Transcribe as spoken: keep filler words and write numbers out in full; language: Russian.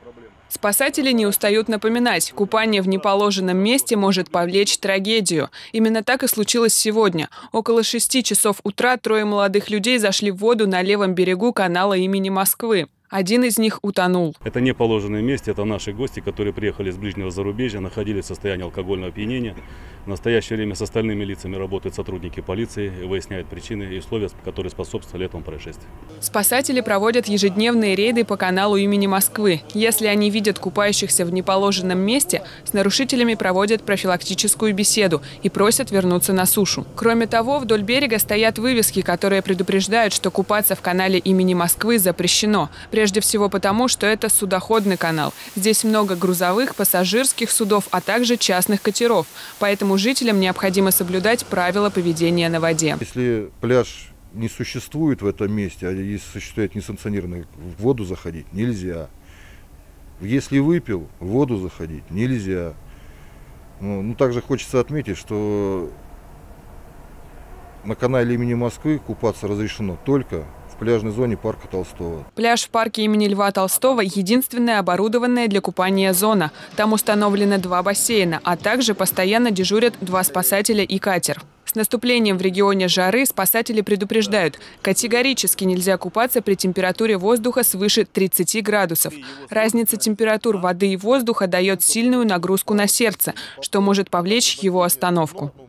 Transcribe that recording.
Спасатели не устают напоминать, купание в неположенном месте может повлечь трагедию. Именно так и случилось сегодня. Около шести часов утра трое молодых людей зашли в воду на левом берегу канала имени Москвы. Один из них утонул. Это не положенное место, это наши гости, которые приехали с ближнего зарубежья, находились в состоянии алкогольного опьянения. В настоящее время с остальными лицами работают сотрудники полиции и выясняют причины и условия, которые способствовали этому происшествию. Спасатели проводят ежедневные рейды по каналу имени Москвы. Если они видят купающихся в неположенном месте, с нарушителями проводят профилактическую беседу и просят вернуться на сушу. Кроме того, вдоль берега стоят вывески, которые предупреждают, что купаться в канале имени Москвы запрещено. Прежде всего потому, что это судоходный канал. Здесь много грузовых, пассажирских судов, а также частных катеров. Поэтому жителям необходимо соблюдать правила поведения на воде. Если пляж не существует в этом месте, а если существует несанкционированный, в воду заходить нельзя. Если выпил, в воду заходить нельзя. Ну, ну, также хочется отметить, что на канале имени Москвы купаться разрешено только в пляжной зоне парка Толстого. Пляж в парке имени Льва Толстого – единственная оборудованная для купания зона. Там установлено два бассейна, а также постоянно дежурят два спасателя и катер. С наступлением в регионе жары спасатели предупреждают, категорически нельзя купаться при температуре воздуха свыше тридцати градусов. Разница температур воды и воздуха дает сильную нагрузку на сердце, что может повлечь его остановку.